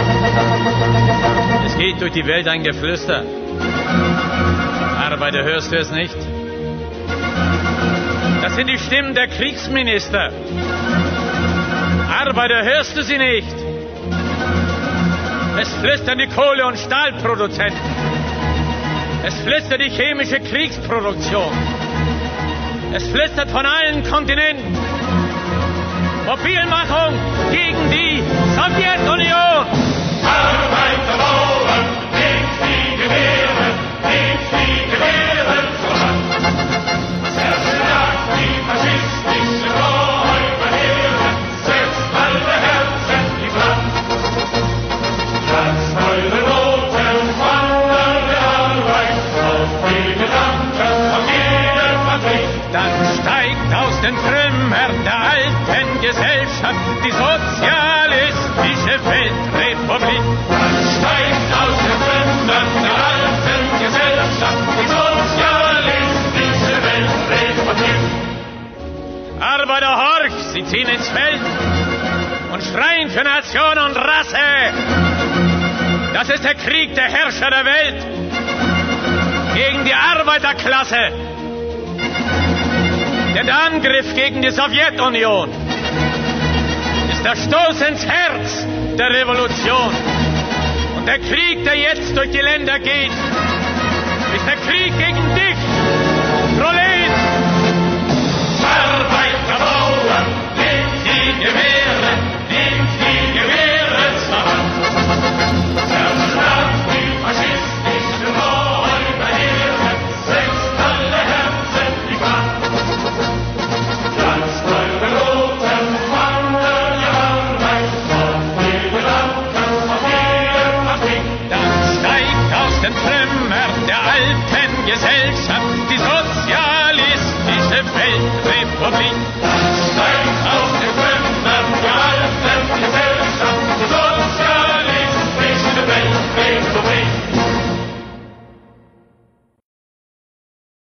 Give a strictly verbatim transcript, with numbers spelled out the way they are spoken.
Es geht durch die Welt ein Geflüster. Arbeiter, hörst du es nicht? Das sind die Stimmen der Kriegsminister. Arbeiter, hörst du sie nicht? Es flüstern die Kohle- und Stahlproduzenten. Es flüstert die chemische Kriegsproduktion. Es flüstert von allen Kontinenten. Mobilmachung gegen die Sowjetunion. Arbeiter, Bauern, nehmt die Gewehre, nehmt die Gewehre zur Hand. Zerschlagt die faschistische Räuberheere, setzt alle Herzen in Brand. Lasst eure Noten wandern der Arbeit auf die Gedanken von jedem Fabrik. Dann steigt aus den Trümmern der alten Gesellschaft die sozialistische Weltrepublik. Dann steigt aus den Trümmern der alten Gesellschaft die sozialistische Weltrepublik. Arbeiter, horch, sie ziehen ins Feld und schreien für Nation und Rasse. Das ist der Krieg der Herrscher der Welt gegen die Arbeiterklasse. Denn der Angriff gegen die Sowjetunion ist der Stoß ins Herz der Revolution. Und der Krieg, der jetzt durch die Länder geht, ist der Krieg gegen dich, Prolet! Arbeiter, Bauern, nehmt die Gewehre, nehmt die Gewehre zur Hand. Zerschlagt die faschistischen Räuberheere, setzt alle Herzen in Brand. Lasst eure Noten wandern, die Arbeit auf die Gedanken von jeder Fabrik. Dann steigt aus den Trümmern der alten Gesellschaft die sozialistische Weltrepublik. Dann steigt